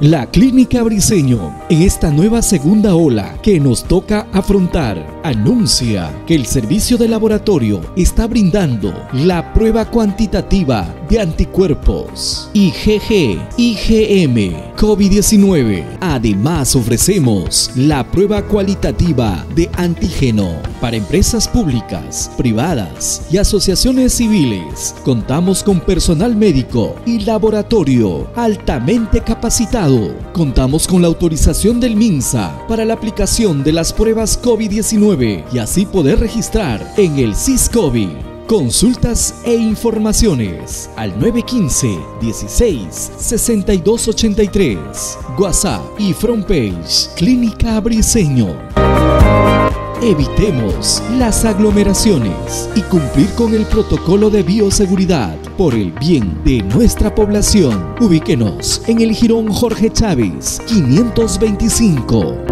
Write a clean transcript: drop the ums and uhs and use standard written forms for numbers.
La Clínica Briceño, en esta nueva segunda ola que nos toca afrontar, anuncia que el servicio de laboratorio está brindando la prueba cuantitativa de anticuerpos IgG, IgM, COVID-19. Además, ofrecemos la prueba cualitativa de antígeno para empresas públicas, privadas y asociaciones civiles. Contamos con personal médico y laboratorio altamente capacitado. Contamos con la autorización del MINSA para la aplicación de las pruebas COVID-19 y así poder registrar en el SIS-COVID. Consultas e informaciones al 915-16-6283. WhatsApp y frontpage Clínica Briceño. Evitemos las aglomeraciones y cumplir con el protocolo de bioseguridad por el bien de nuestra población. Ubíquenos en el Jirón Jorge Chávez 525.